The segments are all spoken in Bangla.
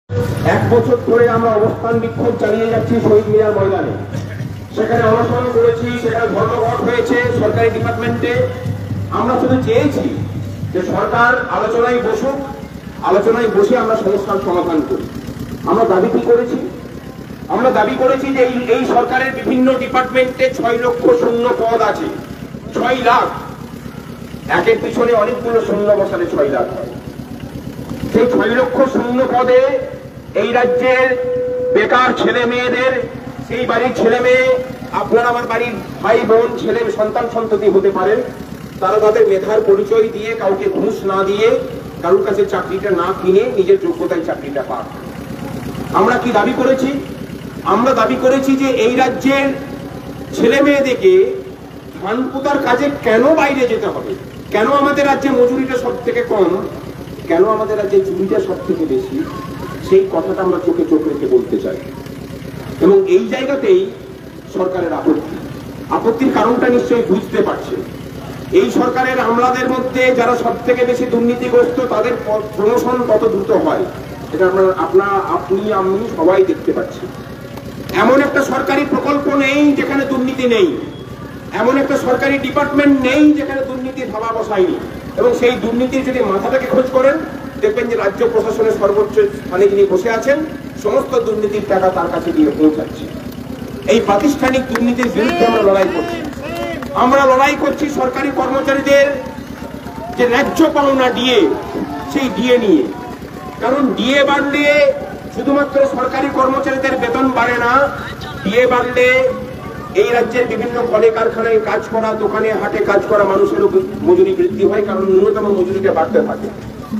এক বছর ধরে আমরা অবস্থান বিক্ষোভ চালিয়ে যাচ্ছি শহীদ মিনার ময়দানে। সেখানে অনশন করেছি, সেখানে ধর্মঘট হয়েছে সরকারি ডিপার্টমেন্টে। আমরা শুধু চেয়েছি যে সরকার আলোচনায় বসুক, আলোচনায় বসে আমরা সমস্যার সমাধান করি। আমরা দাবি কি করেছি? আমরা দাবি করেছি যে এই সরকারের বিভিন্ন ডিপার্টমেন্টে 6 লক্ষ শূন্য পদ আছে। 6 লাখ, একের পিছনে অনেকগুলো শূন্য বসালে 6 লাখ হয়। সেই 6 লক্ষ শূন্য পদে এই রাজ্যের বেকার ছেলে মেয়েদের, সেই বাড়ির ছেলে মেয়ে, আপনার আমার বাড়ির ভাই বোন ছেলে সন্তান সন্ততি হতে পারেন, তারা তাদের মেধার পরিচয় দিয়ে, কাউকে ঘুষ না দিয়ে, কারোর কাছে চাকরিটা না কিনে নিজের যোগ্যতায় চাকরিটা পান। আমরা কি দাবি করেছি? আমরা দাবি করেছি যে এই রাজ্যের ছেলে মেয়েদেরকে ধান পোতার কাজে কেন বাইরে যেতে হবে, কেন আমাদের রাজ্যে মজুরিটা সব থেকে কম, কেন আমাদের রাজ্যে চুরিটা সব থেকে বেশি, সেই কথাটা আমরা চোখে চোখ রেখে বলতে চাই। এবং এই জায়গাতেই সরকারের আপত্তির কারণটা নিশ্চয়ই বুঝতে পারছে। এই সরকারের আমলাদের মধ্যে যারা সব থেকে বেশি দুর্নীতিগ্রস্ত, তাদের প্রমোশন কত দ্রুত হয় এটা আপনি আমি সবাই দেখতে পাচ্ছি। এমন একটা সরকারি প্রকল্প নেই যেখানে দুর্নীতি নেই, এমন একটা সরকারি ডিপার্টমেন্ট নেই যেখানে দুর্নীতি ভাবা বসায়নি। এবং সেই দুর্নীতির যদি মাথাটাকে খোঁজ করেন, দেখবেন যে রাজ্য প্রশাসনের সর্বোচ্চ স্থানে যিনি বসে আছেন, সমস্ত দুর্নীতির টাকা তার কাছে গিয়ে পৌঁছাচ্ছে। এই প্রাতিষ্ঠানিক দুর্নীতির বিরুদ্ধে আমরা লড়াই করছি। আমরা লড়াই করছি সরকারি কর্মচারীদের যে ন্যায্য পাওনা ডিএ, সেই ডিএ নিয়ে। কারণ ডিএ বাড়লে শুধুমাত্র সরকারি কর্মচারীদের বেতন বাড়ে না, ডিএ বাড়লে এই রাজ্যের বিভিন্ন কলে কারখানায় কাজ করা, দোকানে হাটে কাজ করা মানুষেরও মজুরি বৃদ্ধি হয়, কারণ ন্যূনতম মজুরিটা বাড়তে থাকে।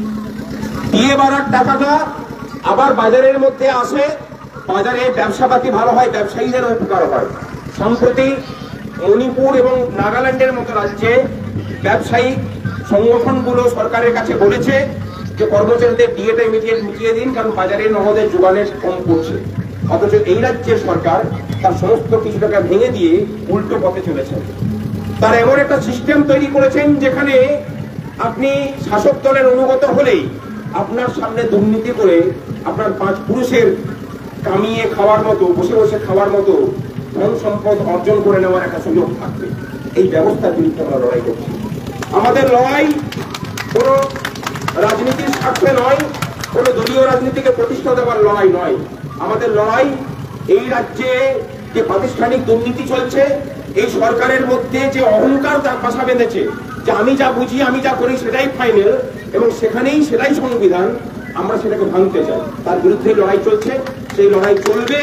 ডিএ বাড়ার টাকাটা আবার বাজারের মধ্যে আসে, বাজারে ব্যবসাপাতি ভালো হয়, ব্যবসায়ীদের উপকার হয়। সম্প্রতি মণিপুর এবং নাগাল্যান্ডের মতো রাজ্যে ব্যবসায়ী সংগঠনগুলো সরকারের কাছে বলেছে যে কর্মচারীদের ডিএটা ইমিডিয়েট মিটিয়ে দিন, কারণ বাজারে নগদের যোগানের কম পড়ছে। অথচ এই রাজ্যের সরকার তার সমস্ত কিছু টাকা ভেঙে দিয়ে উল্টো পথে চলেছেন। তারা এমন একটা সিস্টেম তৈরি করেছেন যেখানে আপনি শাসক দলের অনুগত হলেই আপনার সামনে দুর্নীতি করে আপনার 5 পুরুষের কামিয়ে খাওয়ার মতো, বসে বসে খাওয়ার মতো ধন সম্পদ অর্জন করে নেওয়ার একটা সুযোগ থাকবে। এই ব্যবস্থার বিরুদ্ধে আমরা লড়াই করছি। আমাদের লড়াই কোনো রাজনীতির স্বার্থে নয়, কোনো দলীয় রাজনীতিকে প্রতিষ্ঠা দেওয়ার লড়াই নয়। আমাদের লড়াই এই রাজ্যে যে প্রাতিষ্ঠানিক দুর্নীতি চলছে, এই সরকারের মধ্যে যে অহংকার বাসা বেঁধেছে, যে আমি যা বুঝি, আমি যা করি সেটাই ফাইনাল এবং সেখানেই সেটাই সংবিধান, আমরা সেটাকে ভাঙতে চাই। তার বিরুদ্ধে লড়াই চলছে, সেই লড়াই চলবে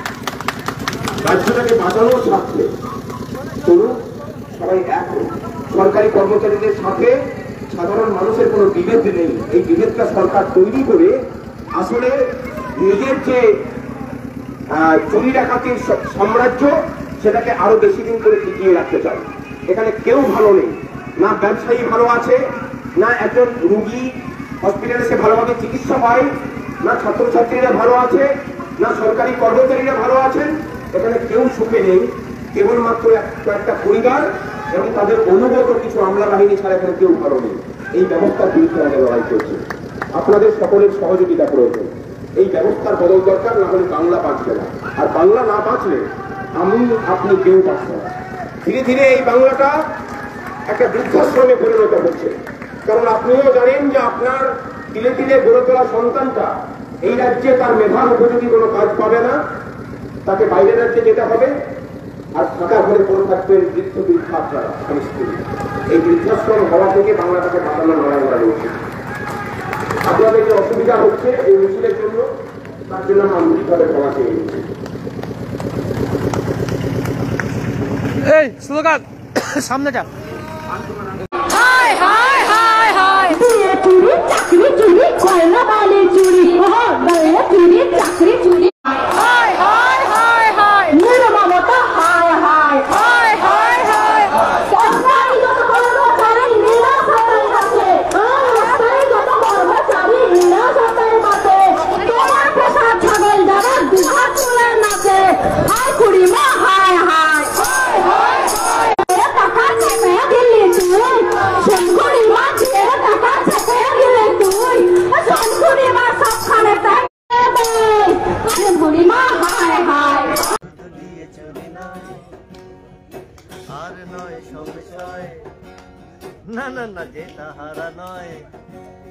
রাজ্যটাকে বাঁচানোর স্বার্থে। চলুন সবাই এক হই। সরকারি কর্মচারীদের সাথে সাধারণ মানুষের কোনো বিভেদ নেই। এই বিভেদটা সরকার তৈরি করে আসলে নিজের যে চুরি ডাকাতির সাম্রাজ্য, সেটাকে আরো বেশি দিন করে টিকিয়ে রাখতে চায়। এখানে কেউ ভালো নেই, না ব্যবসায়ী ভালো আছে, না একজন রুগী হসপিটালে সে ভালোভাবে চিকিৎসা পায়, না ছাত্রছাত্রীরা ভালো আছে, না সরকারি কর্মচারীরা ভালো আছেন। এখানে কেউ সুখে নেই, কেবলমাত্র একটা পরিবার এবং তাদের অনুগত কিছু আমলা বাহিনী ছাড়া এখানে কেউ ভালো নেই। এই ব্যবস্থার বিরুদ্ধে আমাদের লড়াই চলছে। আপনাদের সকলের সহযোগিতা প্রয়োজন। এই ব্যবস্থার বদল দরকার, না হলে বাংলা বাঁচবে না। আর বাংলা না বাঁচলে আমি আপনি কেউ বাঁচবে না। ধীরে ধীরে এই বাংলাটা একটা বৃদ্ধাশ্রমে পরিণত হচ্ছে। কারণ আপনিও জানেন যে আপনার তিলে তিলে গড়ে তোলা সন্তানটা এই রাজ্যে তার মেধার উপযোগী কোনো কাজ পাবে না, তাকে বাইরের রাজ্যে যেতে হবে, আর ফাঁকা ঘরে পড়ে থাকবে বৃদ্ধ বৃদ্ধা ছাড়া স্ত্রী। এই বৃদ্ধাশ্রম হওয়া থেকে বাংলাটাকে বাঁচানোর লড়াই করা উচিত। আপনাদের যে অসুবিধা হচ্ছে এই মিছিলের জন্য, তার জন্য আমরা আন্তরিকভাবে ক্ষমা চেয়ে নিচ্ছি। এই স্লোগান সামনে যা। হায় হায় হায় হায়, বিয়ে চুরি, চাকরি চুরি, কয়লা বালি চুরি, বিয়ে চুরি, চাকরি চুরি। হায় হায় হায় হায়, নির্মমতা হায় হায়, হায় হায় হায় হায়। সরকারি যত কর্মচারী নিরাশ হয়ে গেছে, সরকারি যত কর্মচারী নিরাশ হয়ে গেছে। তোমার পেশা ছাগল যারা দুহাত তুলে নাচে, হায় কুড়ি মা হায় হায়, হায় হায় হায়। টাকা চেপে দিল্লি তুই, শঙ্কুরি মা টাকা চেপে দিলে তুই, শঙ্কুরি মা আর নয় সংশয়, না না না যে তাহারা নয়।